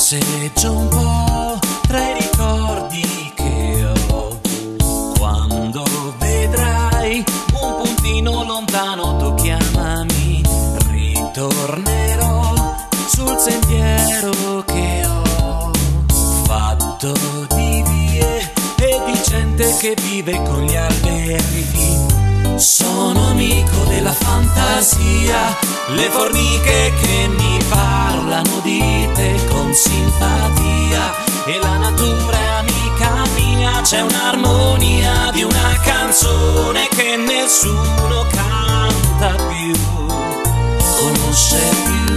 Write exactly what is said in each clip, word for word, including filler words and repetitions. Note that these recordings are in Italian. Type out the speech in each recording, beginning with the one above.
Passeggio un po' tra i ricordi che ho. Quando vedrai un puntino lontano tu chiamami. Ritornerò sul sentiero che ho fatto di vie e di gente che vive con gli alberi. Sono amico della fantasia, le formiche che mi parlano di te con simpatia, e la natura è amica mia. C'è un'armonia di una canzone che nessuno canta più, conosce più.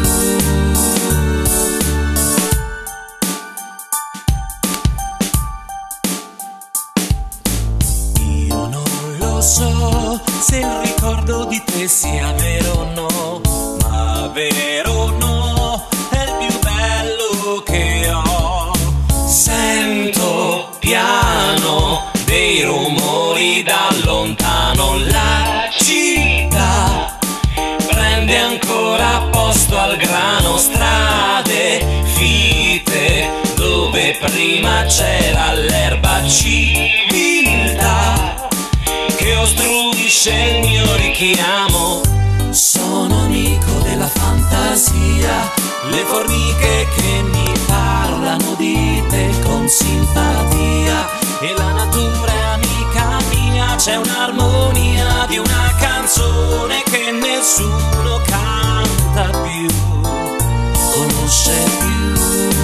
Io non lo so se il ricordo di te sia vero o no, ma vero o no è il più bello che ho. Sento piano dei rumori da lontano, la città prende ancora posto al grano, strade fitte dove prima c'era l'erba, civiltà che ostruisce il mio richiamo. Sono amico della fantasia, le formiche che mi parlano di te con simpatia, e la natura è amica mia. C'è un'armonia di una canzone che nessuno canta più, conosce più.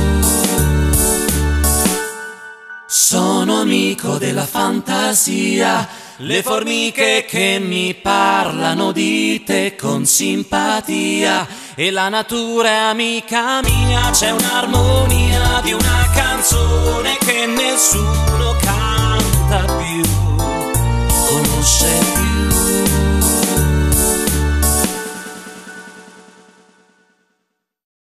Sono amico della fantasia, le formiche che mi parlano di te con simpatia, e la natura è amica mia. C'è un'armonia di una canzone che nessuno